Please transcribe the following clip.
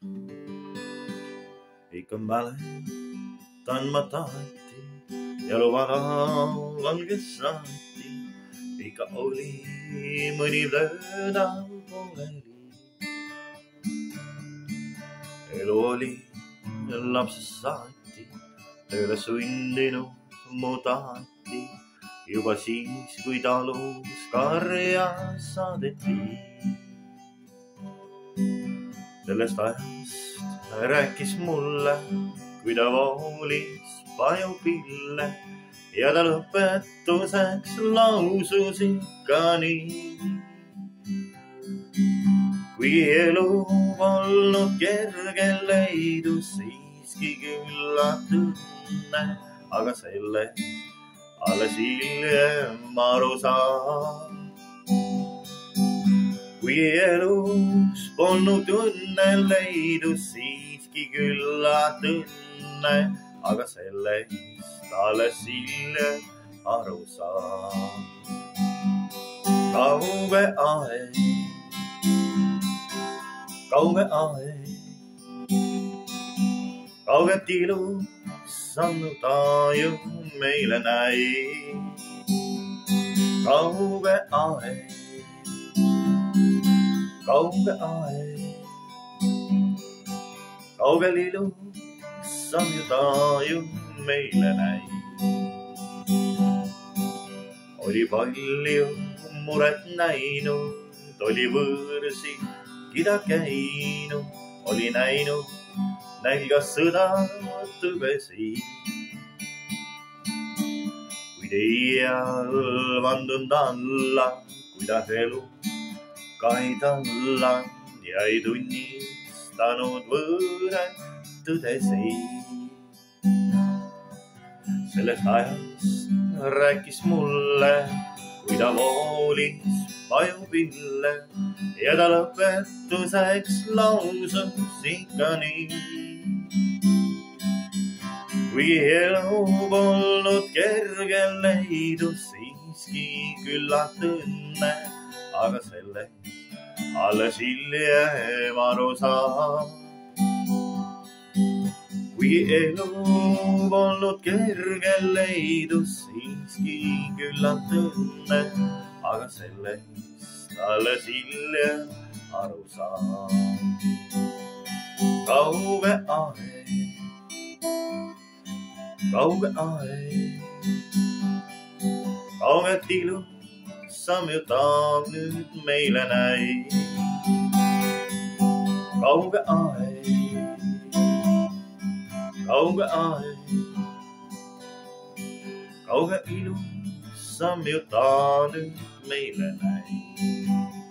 ikka mäletan ma taheti ja lubada valges saati. Ikka oli mõni löödav pooleli. Elu oli lapsest saati, tööle sundinu mu tahati. Juba siis, kui talus karja saadeti. Sellest ajast rääkis mulle, kui ta voolis pajupille ja ta lõpetuseks lausus ikka nii. Kui elu polnud kerge leidus, siiski küllalt õnne, aga selle alles hiljem aru saan. Kui elus polnud õnne leidus, siiski küllalt õnne, aga sellest alles hiljem aru saan. Kauge aeg, kauget ilus on ta ju meile näib. Kauge aeg, kaugel ilus on ju ta ju meile näib. Oli palju muret näinud, oli võõrsi kida käinud, oli näinud nälga sõda tõvesi. Kuid ei valvandund alla, kuidas elu kaid alla ja ei tunnistanud võõraid tõdesi. Sellest ajast rääkis mulle, kui ta voolis pajupille ja ta lõpetuseks lausus ikka nii. Kui elu polnud kerge leidus, siiski küllalt õnne, aga sellest alles hiljem aru saan. Kui elu polnud kerge leidus, siiski küllalt õnne, aga sellest alles hiljem aru saan. Kauge aeg, kauget ilusam ju ta nüüd meile näib. Kauge aeg, kauge ilusam ju ta nüüd meile näib.